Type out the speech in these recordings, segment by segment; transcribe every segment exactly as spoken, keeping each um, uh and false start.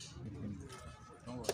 Don't worry.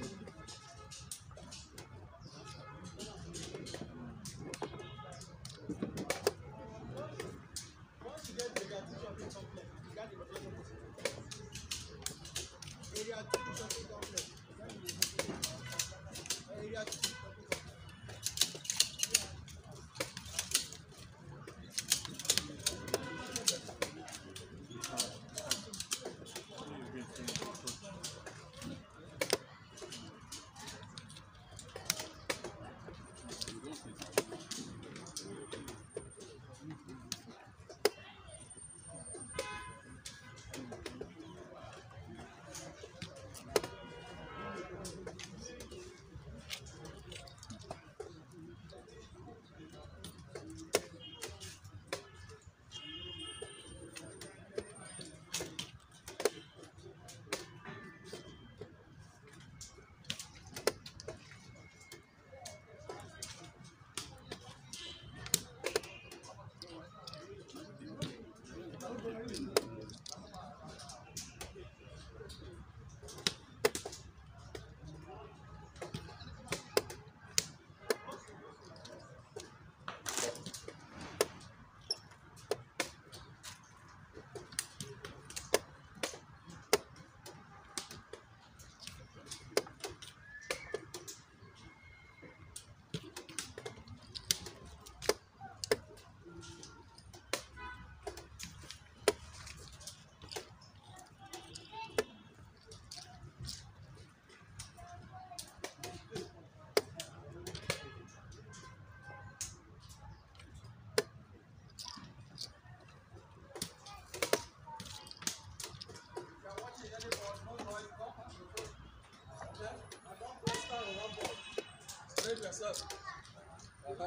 Yourself. Uh-huh.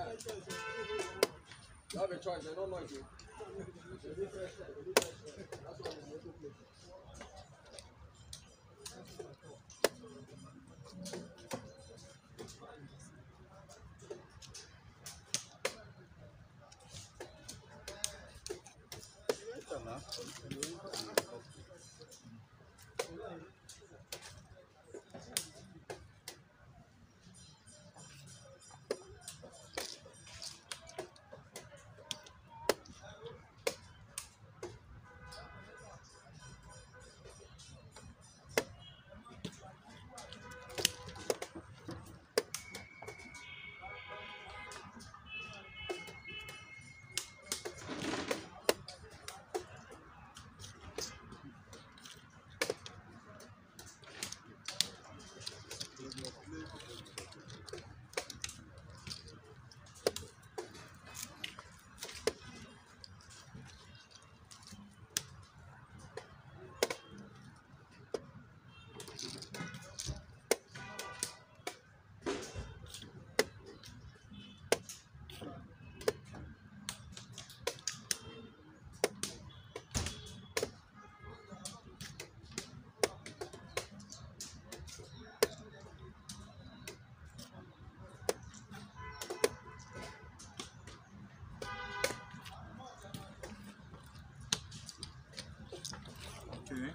You have a choice, I don't know you. That's why I'm making place. Okay.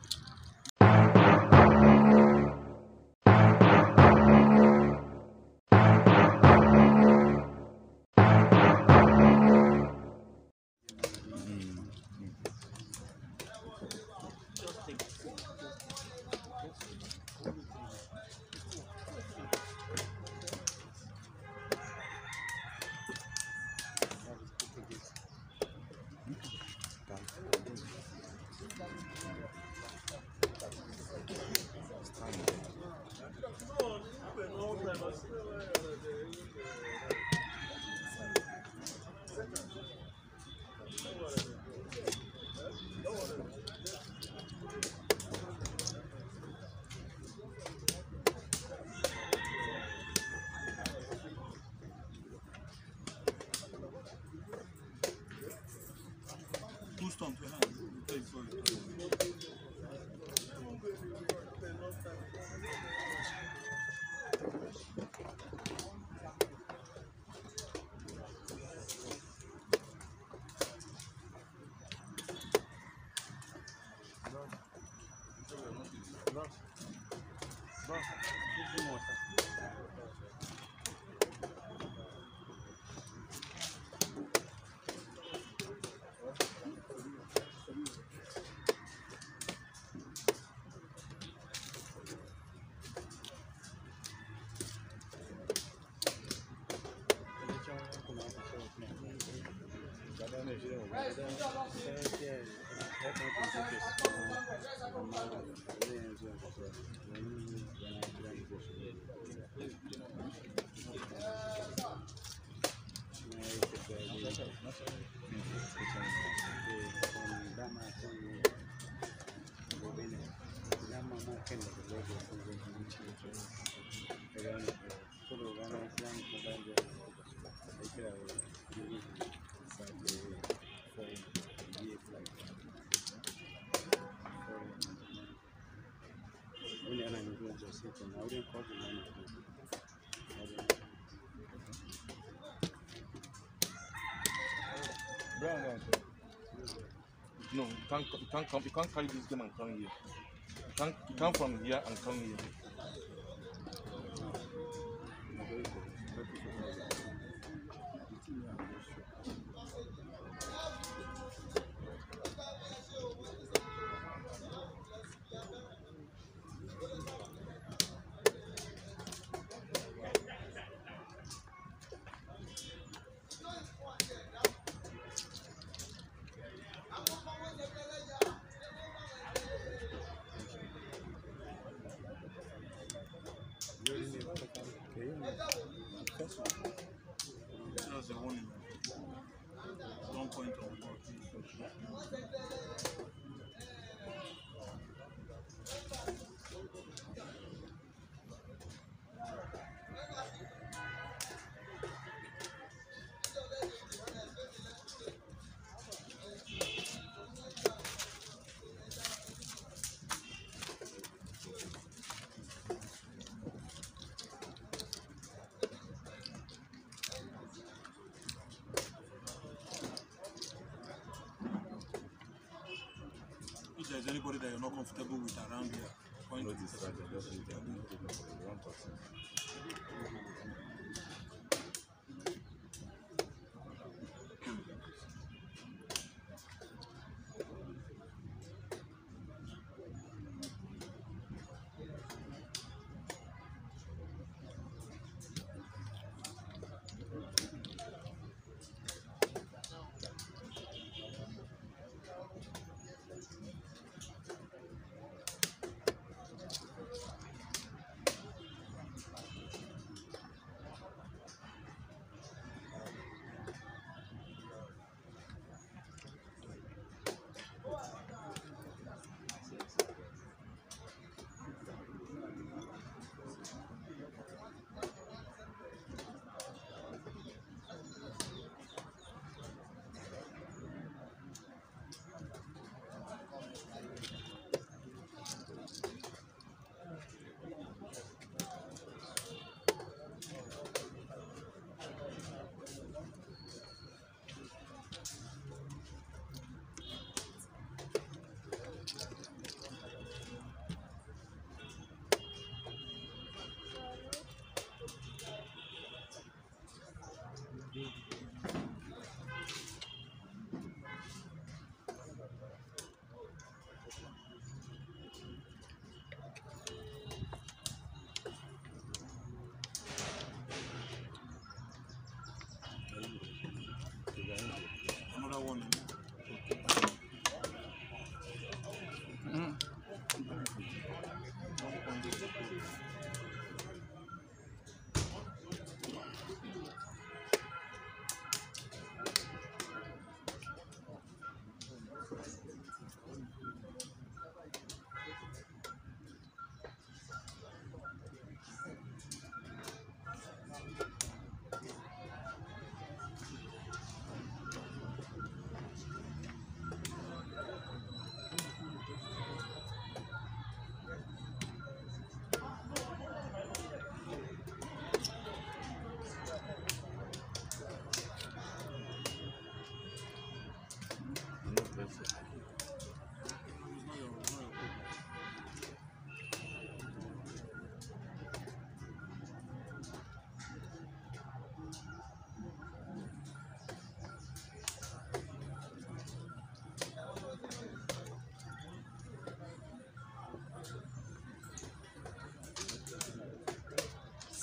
Who's Tom to hand? Wait, sorry. No. No. Brown answer. No, you can't, you can't come. You can't carry this game and come here. You can't, you come from here and come here. That's the one. One point of what. If there's anybody that you're not comfortable with around here, point to this. Another one. Mm.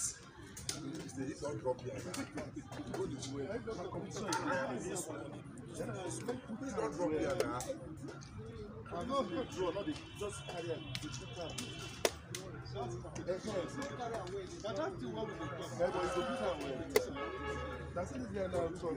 Don't drop here. Go this way. I'm not going to draw, not the, just carry on. But that's the one with the cup. Yeah, but it's the bigger one. That's it there now. So,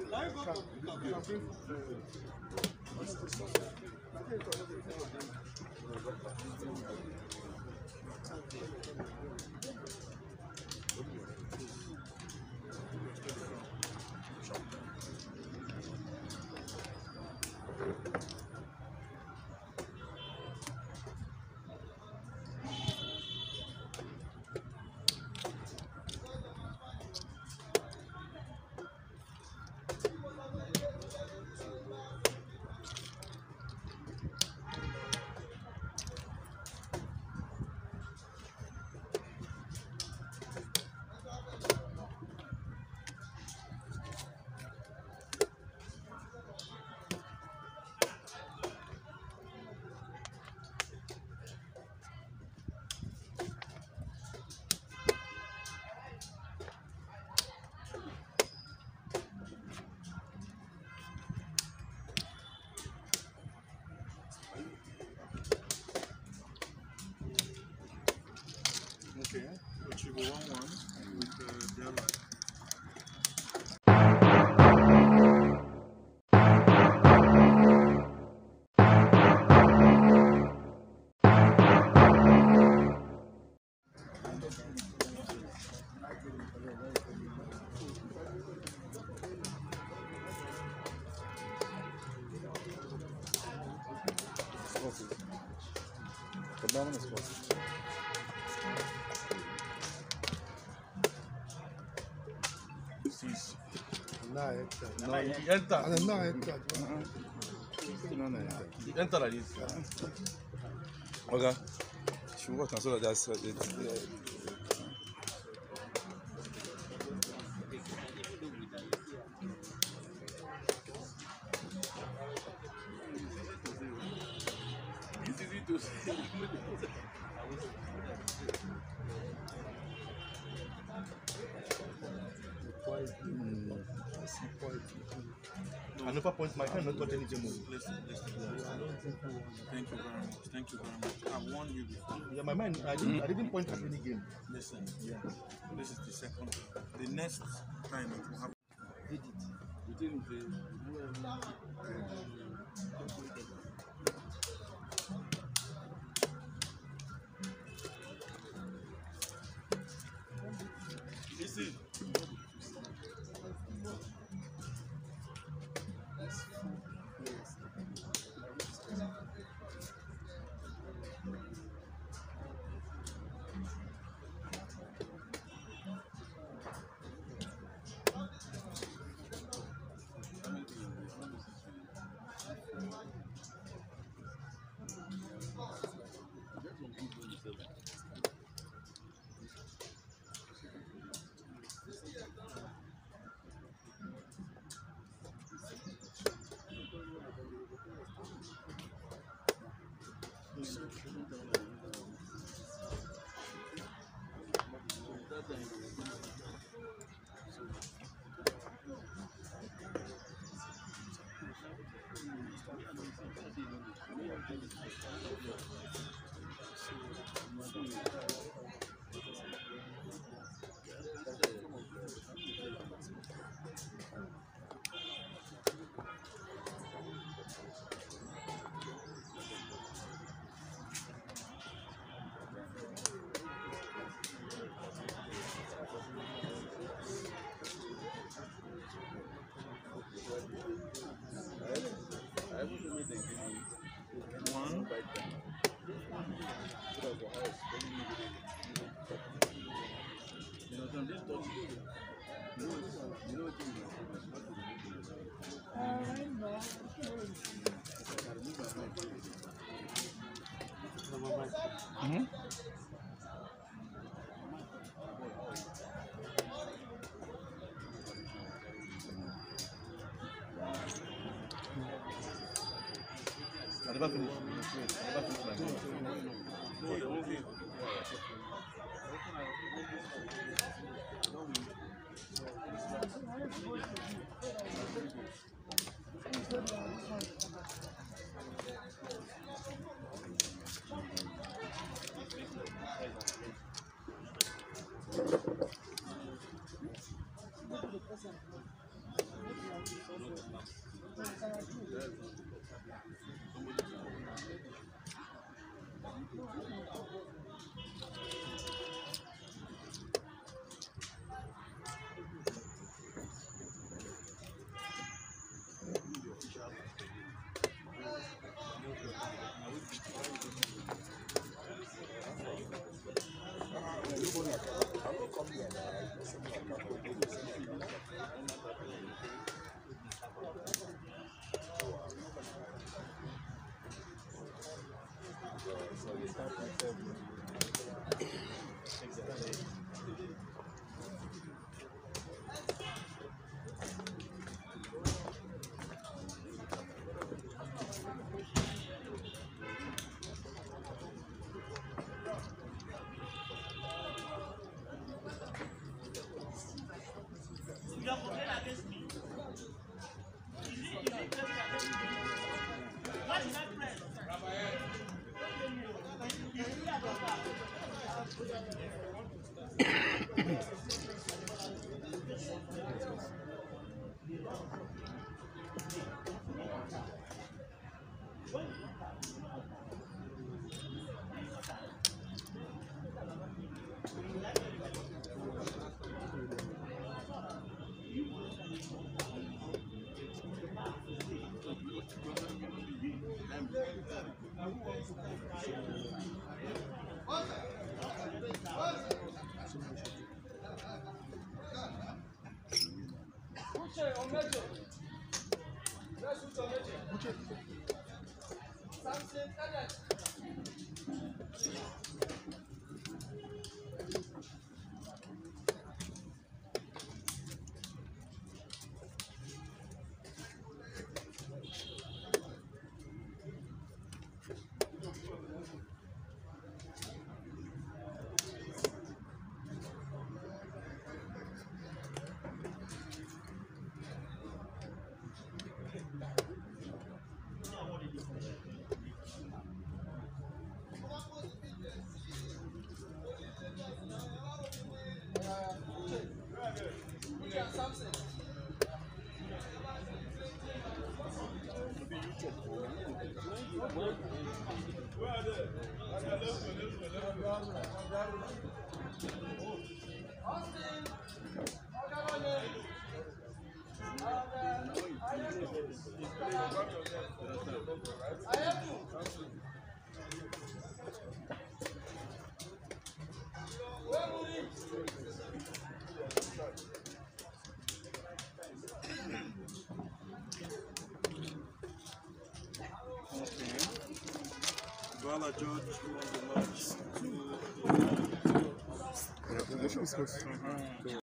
Okay, but you go one one with uh, Diala. Six. Now enter. No, he enter. And now enter. He enter like this. Okay. She work and so that's uh, it. It's easy to say. I never point my hand, not got anything more. Listen, listen. Thank you very much. Thank you very much. I've warned you before. Yeah, my mind, I didn't, I didn't point at any game. Listen, yeah. This is the second. The next time it will happen. Did it. You didn't say. Listen. One. Mm-hmm. I never finished. I never finished my game. No, you're okay. Diala George won the match to Yeah, the